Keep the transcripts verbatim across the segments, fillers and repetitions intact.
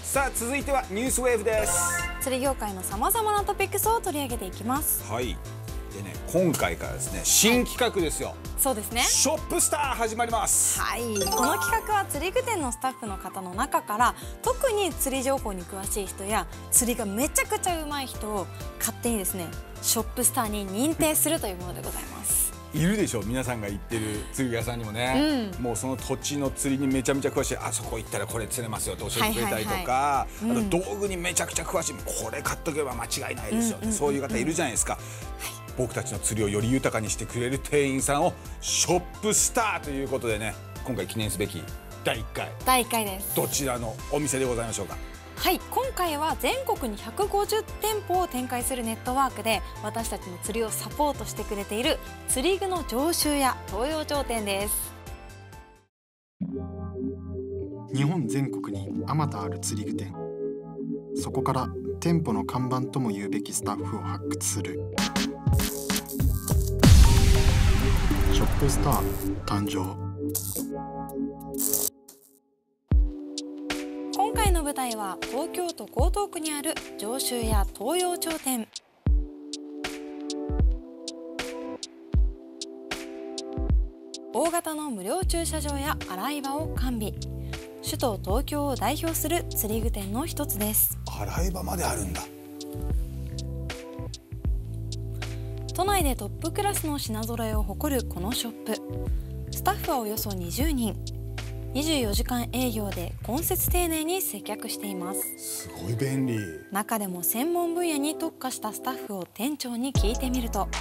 さあ続いてはニュースウェーブです。 釣り業界のさまざまなトピックスを取り上げていきます。 はい。でね、今回からですね、新企画ですよ。 そうですね。 ショップスター始まります。 はい。この企画は釣り具店のスタッフの方の中から特に釣り情報に詳しい人や釣りがめちゃくちゃ上手い人を勝手にですね、ショップスターに認定するというものでございます。 いるでしょ、皆さんが行ってる釣り屋さんにもね、うん、もうその土地の釣りにめちゃめちゃ詳しい、あそこ行ったらこれ釣れますよって教えてくれたりとか、あと道具にめちゃくちゃ詳しい、これ買っとけば間違いないですよって、そういう方いるじゃないですか。僕たちの釣りをより豊かにしてくれる店員さんをショップスターということでね、今回記念すべきだいいっかいだいいっかいです。 どちらのお店でございましょうか。 はい、今回は全国にひゃくごじゅってんぽを展開するネットワークで私たちの釣りをサポートしてくれている釣り具の上州屋東洋町店です。 日本全国にあまたある釣り具店、そこから店舗の看板とも言うべきスタッフを発掘するショップスター誕生。 今回の舞台は東京都江東区にある上州屋東洋町店。大型の無料駐車場や洗い場を完備、首都東京を代表する釣り具店の一つです。 洗い場まであるんだ。 都内でトップクラスの品揃えを誇るこのショップ、スタッフはおよそにじゅうにん、にじゅうよじかん営業で懇切丁寧に接客しています。 すごい便利。 中でも専門分野に特化したスタッフを店長に聞いてみると、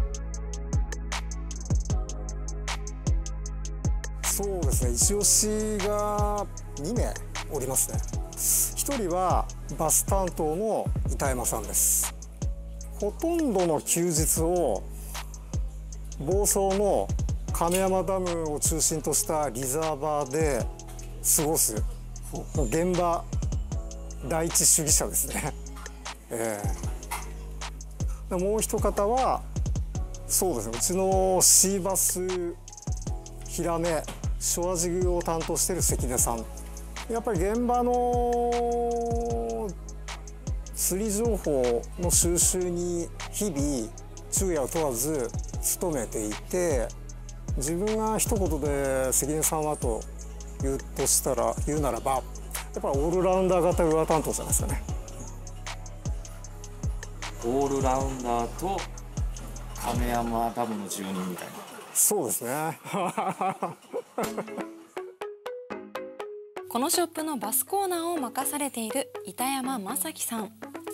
そうですね、一押しがにめいおりますね。ひとりはバス担当の板山さんです。ほとんどの休日を房総の亀山ダムを中心としたリザーバーで過ごす現場第一主義者ですね。えー、もう一方はそうですね、うちのシーバス、ヒラメ、ショアジグを担当している関根さん。やっぱり現場の釣り情報の収集に日々昼夜を問わず努めていて、自分が一言で関根さんはと言うとしたら言うならば、やっぱりオールラウンダー型裏担当じゃないですかね。 オールラウンダーと亀山ダムの住人みたいな。 そうですね。 このショップのバスコーナーを任されている板山正樹さん。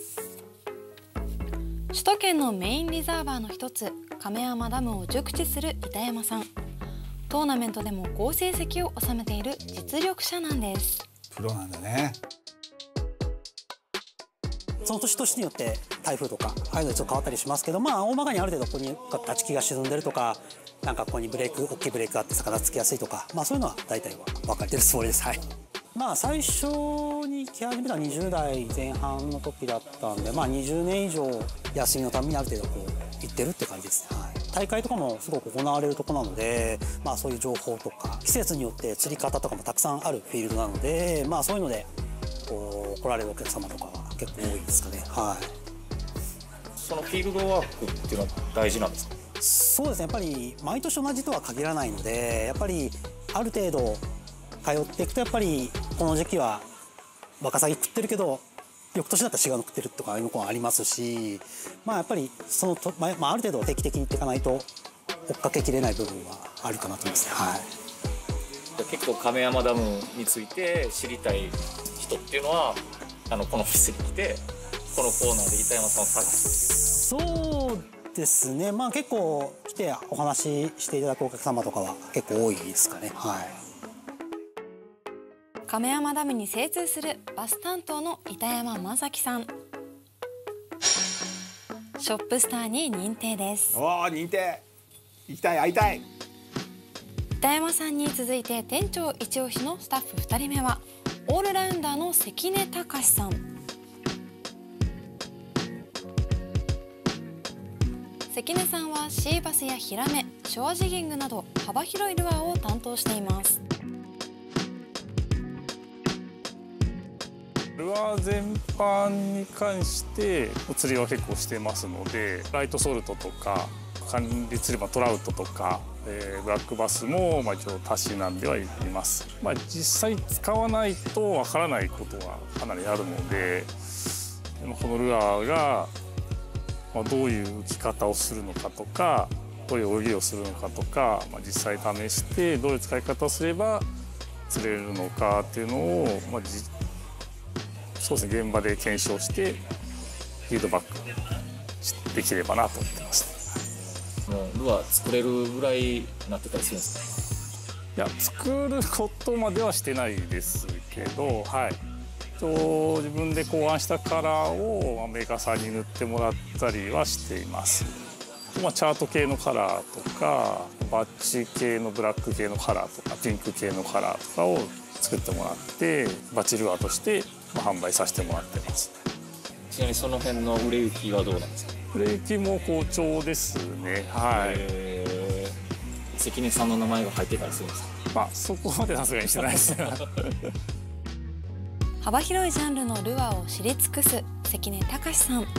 首都圏のメインリザーバーの一つ亀山ダムを熟知する板山さん、トーナメントでも好成績を収めている実力者なんです。 プロなんだね。 その年々によって台風とかああいうのでちょっと変わったりしますけど、まあ大まかにある程度ここに立ち木が沈んでるとか、なんかここにブレーク大きいブレークがあって魚つきやすいとか、まあそういうのは大体は分かってるつもりです。はい。まあ最初に来始めたのはにじゅうだいぜん半の時だったんで、まあにじゅうねん以上休みのためにある程度こう行ってるって感じですね。はい、大会とかもすごく行われるとこなので、まあそういう情報とか季節によって釣り方とかもたくさんあるフィールドなので、まあそういうのでこう来られるお客様とかは結構多いですかね。はい。 そのフィールドワークっていうのは大事なんですか？ そうですね、やっぱり毎年同じとは限らないので、やっぱりある程度通っていくと、やっぱりこの時期はワカサギ食ってるけど翌年だったら違うの食ってるとかいうのもありますし、まあやっぱりそのと、まあ、ある程度定期的にいっていかないと追っかけきれない部分はあるかなと思いますね。はい、 結構亀山ダムについて知りたい人っていうのはあのこの店に来てこのコーナーで板山さんを探すっていう。 そうですね、まあ結構来てお話ししていただくお客様とかは結構多いですかね。はい。 亀山ダムに精通するバス担当の板山正樹さん、ショップスターに認定です。 おお、認定。行きたい、会いたい。 板山さんに続いて店長一押しのスタッフふたりめはオールラウンダーの関根隆さん。関根さんはシーバスやヒラメ、ショアジギングなど幅広いルアーを担当しています。 ルアー全般に関して釣りは結構してますので、ライトソルトとか管理釣り場トラウトとか、えー、ブラックバスもまあ一応たしなんではいます。まあ、実際使わないとわからないことはかなりあるので、このルアーがまあどういう浮き方をするのかとか、どういう泳ぎをするのかとか、まあ、実際試してどういう使い方をすれば釣れるのかっていうのを、まあ、じそうですね、現場で検証してフィードバックできればなと思ってます。 もうルアー作れるぐらいになってたりするんですか？ いや、作ることまではしてないですけど、はい、と自分で考案したカラーをメーカーさんに塗ってもらったりはしています。まあ、チャート系のカラーとかバッチ系のブラック系のカラーとかピンク系のカラーとかを作ってもらってバッチルアーとして販売させてもらってます。 ちなみにその辺の売れ行きはどうなんですか？ 売れ行きも好調ですね。はい。 関根さんの名前が入ってたりするんですか？ まあそこまでさすがにしてないです幅広いジャンルのルアーを知り尽くす関根隆さん、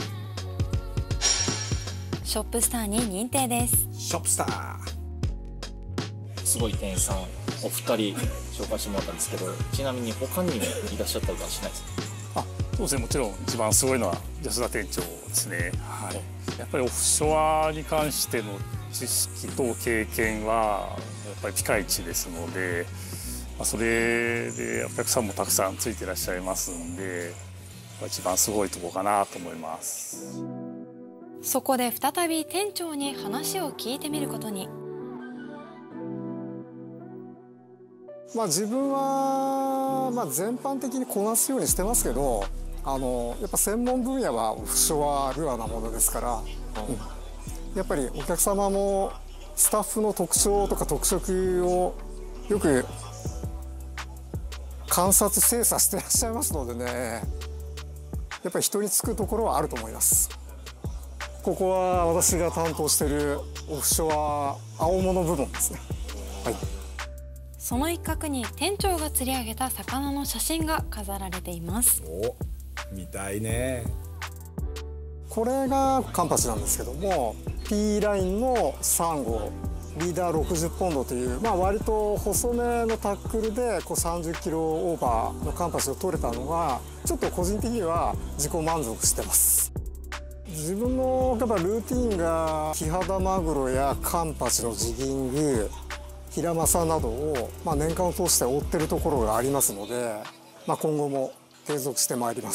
ショップスターに認定です。 ショップスターすごい店員さんお二人紹介してもらったんですけど、ちなみに他にもいらっしゃったりはしないですか？ あ、そうですね、もちろん一番すごいのは安田店長ですね。はい、やっぱりオフショアに関しての知識と経験はやっぱりピカイチですので、まあ、それでお客さんもたくさんついていらっしゃいますんで、一番すごいところかなと思います。 そこで再び店長に話を聞いてみることに。 まあ自分はまあ全般的にこなすようにしてますけど、あのやっぱ専門分野はオフショアルアーなものですから、うん、やっぱりお客様もスタッフの特徴とか特色をよく観察精査してらっしゃいますのでね、やっぱり人につくところはあると思います。ここは私が担当しているオフショア青物部門ですね。はい。 その一角に店長が釣り上げた魚の写真が飾られています。 お、見たいね。 これがカンパチなんですけども、 P ラインのサンゴリーダーろくじゅっポンドという、まあ、割と細めのタックルでこうさんじゅっキロオーバーのカンパチを取れたのがちょっと個人的には自己満足してます。自分のやっぱルーティンがキハダマグロやカンパチのジギング、ヒラマサなどを、まあ、年間を通して追ってるところがありますので、まあ、今後も継続してまいります。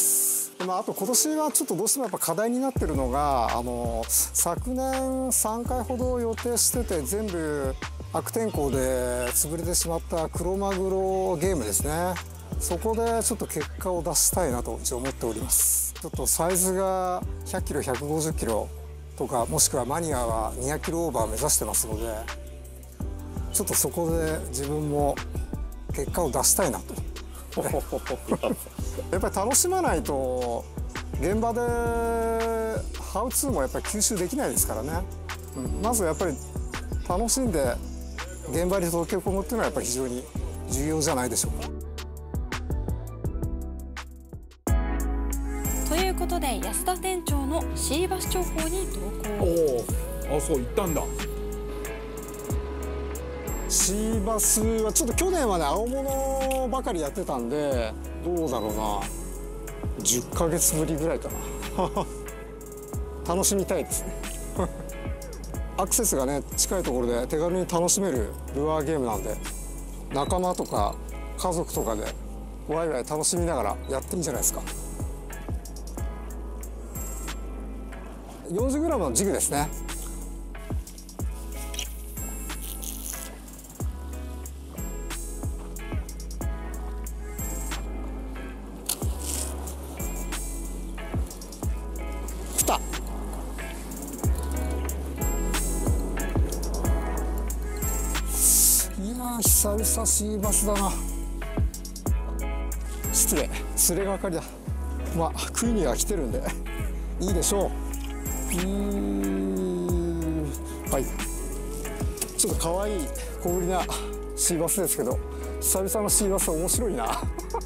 まあ、あと今年はちょっとどうしてもやっぱ課題になってるのが、あの昨年さんかいほど予定してて全部悪天候で潰れてしまったクロマグロゲームですね。そこでちょっと結果を出したいなと一応思っております。ちょっとサイズがひゃっキロひゃくごじゅっキロとか、もしくはマニアはにひゃくキロオーバー目指してますので、ちょっとそこで自分も結果を出したいなとやっぱり楽しまないと現場でハウツーもやっぱり吸収できないですからね、うん、まずやっぱり楽しんで現場に溶け込むっていうのはやっぱり非常に重要じゃないでしょうか。 ということで安田店長のシーバス調法に同行。 おお、あ、そう行ったんだ。 シーバスはちょっと去年はね青物ばかりやってたんで、どうだろうな、じゅっかげつぶりぐらいかな楽しみたいですねアクセスがね近いところで手軽に楽しめるルアーゲームなんで、仲間とか家族とかでワイワイ楽しみながらやっていいんじゃないですか。よんじゅうグラム のジグですね。来た。いやー久々シーバスだな。失礼、釣れがかりだ。まあ食いには来てるんでいいでしょう。うーん、はい、ちょっと可愛い小ぶりなシーバスですけど、久々のシーバス面白いな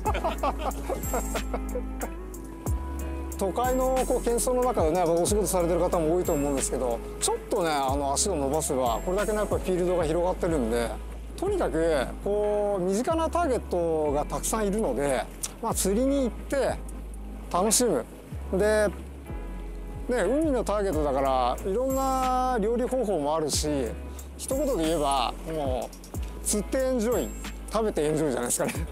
都会のこう喧騒の中でねお仕事されてる方も多いと思うんですけど、ちょっとねあの足を伸ばせばこれだけのやっぱりフィールドが広がってるんで、とにかくこう身近なターゲットがたくさんいるので、まあ、釣りに行って楽しむ。でね、海のターゲットだからいろんな料理方法もあるし、一言で言えばもう釣ってエンジョイ、食べてエンジョイじゃないですかね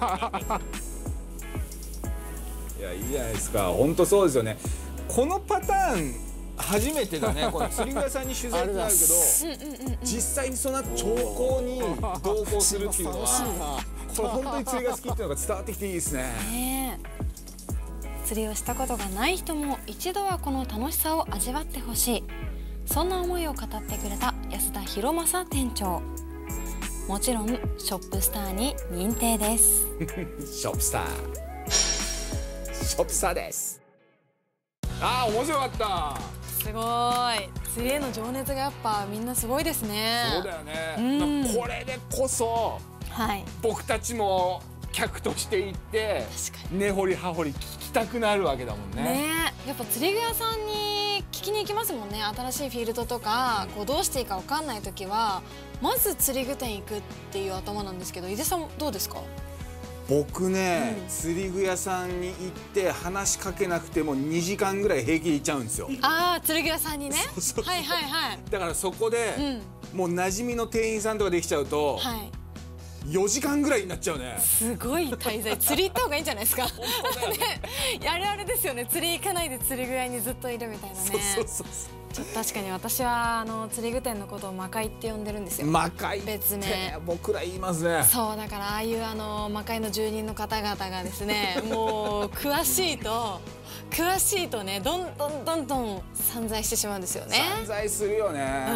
いや、いいじゃないですか。本当そうですよね。このパターン初めてだね。この釣り具屋さんに取材ってなるけど、実際にそんな兆候に同行するっていうのは、これ本当に釣りが好きっていうのが伝わってきていいですね。 ねえ、釣りをしたことがない人も一度はこの楽しさを味わってほしい、そんな思いを語ってくれた安田博正店長。もちろんショップスターに認定ですショップスターショップスターです。あー面白かった。 すごい、釣りへの情熱がやっぱみんなすごいですね。 そうだよね、うん、これでこそ、はい、僕たちも客として行って根掘り葉掘り聞きたくなるわけだもんね。 ねえ、やっぱ釣り具屋さんに聞きに行きますもんね。新しいフィールドとかこうどうしていいか分かんない時はまず釣り具店行くっていう頭なんですけど、井出さんどうですか？ 僕ね、うん、釣り具屋さんに行って話しかけなくてもにじかんぐらい平気で行っちゃうんですよ。 ああ、釣り具屋さんにね。はいはいはい。 だからそこで、うん、もう馴染みの店員さんとかできちゃうと、はい、よじかんぐらいになっちゃうね。すごい滞在。釣り行った方がいいんじゃないですか。本当だよね。あれあれですよね。釣り行かないで釣り具屋にずっといるみたいなね。そうそうそう。ちょっと確かに私はあの釣り具店のことを魔界って呼んでるんですよ。 魔界別名。 僕ら言いますね。 そうだから、ああいうあの魔界の住人の方々がですね、もう詳しいと詳しいとね、どんどんどんどん散財してしまうんですよね。 散財するよね。 うん。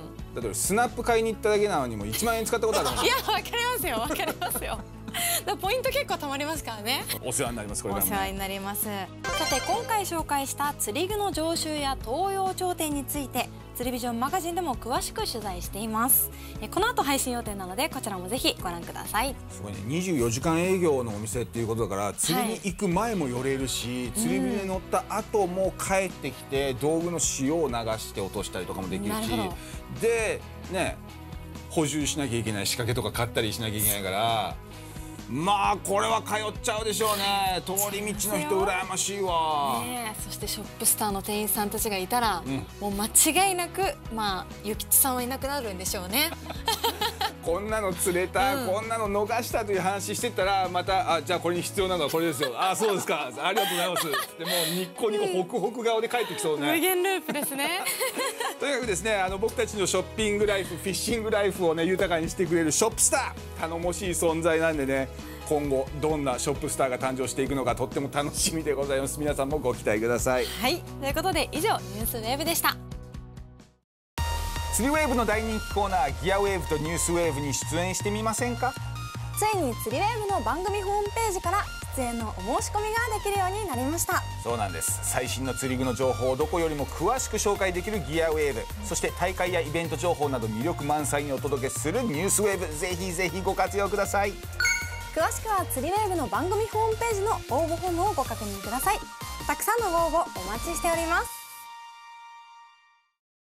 だってスナップ買いに行っただけなのにもいちまんえん使ったことあるもん。 いや、わかりますよ、わかりますよ。だポイント結構たまりますからね。 お世話になります。これからもお世話になります。さて今回紹介した釣り具の常習や東洋頂点について釣りビジョンマガジンでも詳しく取材しています。えこの後配信予定なのでこちらもぜひご覧ください。 すごいね、にじゅうよじかん営業のお店っていうことだから釣りに行く前も寄れるし、はい、釣り船に乗った後も帰ってきて道具の塩を流して落としたりとかもできるし、でね補充しなきゃいけない仕掛けとか買ったりしなきゃいけないから。まあこれは通っちゃうでしょうね。通り道の人羨ましいわ。 ねえ、そしてショップスターの店員さんたちがいたら、うん、もう間違いなくまあ諭吉さんはいなくなるんでしょうね。 こんなの釣れた、うん、こんなの逃したという話してたらまたあじゃあこれに必要なのはこれですよ。あそうですか、ありがとうございます。でもうニッコニコホクホク顔で帰ってきそうね。 無限ループですね。 とにかくですね、あの僕たちのショッピングライフ、フィッシングライフをね豊かにしてくれるショップスター、頼もしい存在なんでね、今後どんなショップスターが誕生していくのかとっても楽しみでございます。皆さんもご期待ください。 はい、ということで以上ニュースウェーブでした。 釣りウェーブの大人気コーナーギアウェーブとニュースウェーブに出演してみませんか。 ついに釣りウェーブの番組ホームページから出演のお申し込みができるようになりました。 そうなんです。最新の釣り具の情報をどこよりも詳しく紹介できるギアウェーブ、そして大会やイベント情報など魅力満載にお届けするニュースウェーブ、ぜひぜひご活用ください。 詳しくは釣りウェーブの番組ホームページの応募フォームをご確認ください。たくさんのご応募お待ちしております。